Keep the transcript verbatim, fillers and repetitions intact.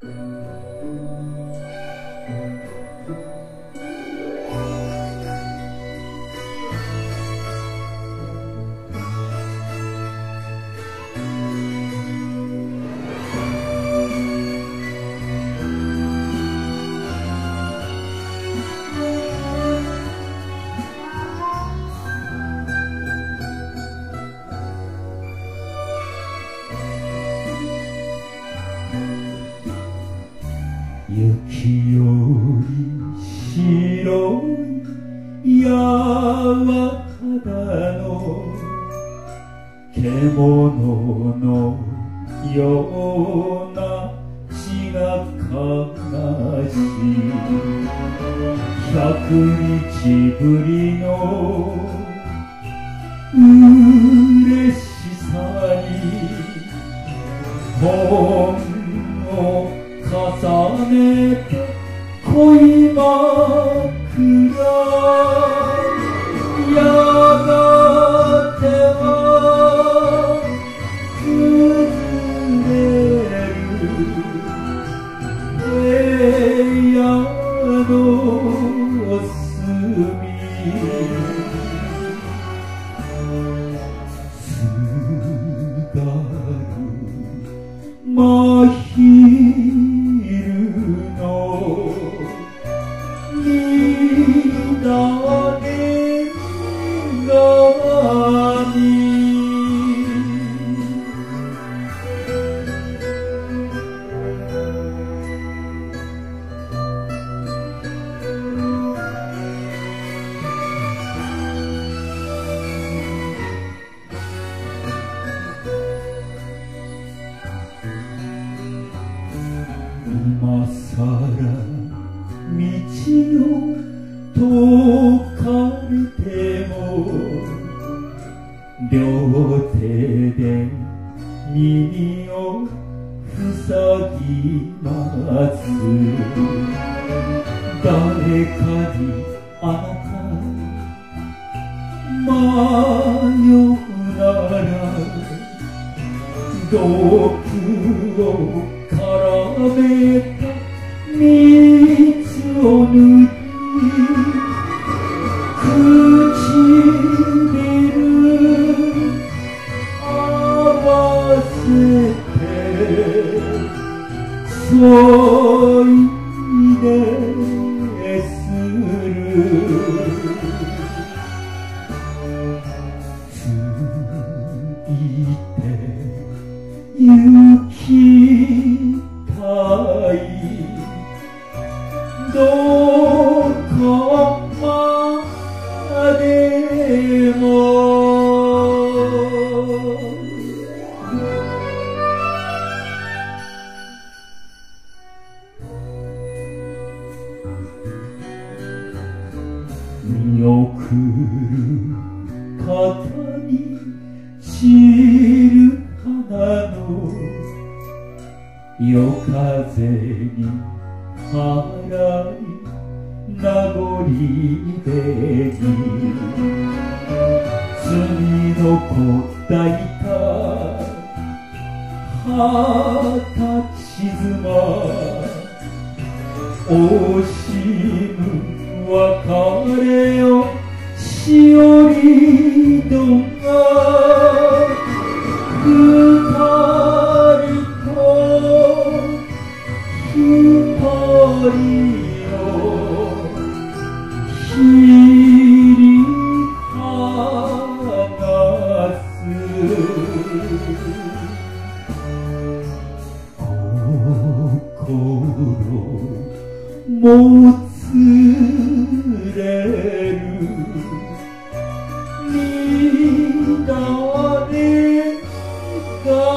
雪より白い柔肌の獣のような血が悲しい百日ぶりの嬉しさに本を重ねて恋枕やがては崩れる部屋の隅すがる真昼の乱れ髪今さら道を解かれても両手で耳を塞ぎます誰かにあなた迷うなら毒を絡めた蜜を塗り唇合わせて添いでするついて行きたいどこまでも見送る肩に散る花の夜風に払い名残べに罪のこだいた旗静ま惜しむ別れをしおりどが二人と一人を切り離す心もつれる乱れが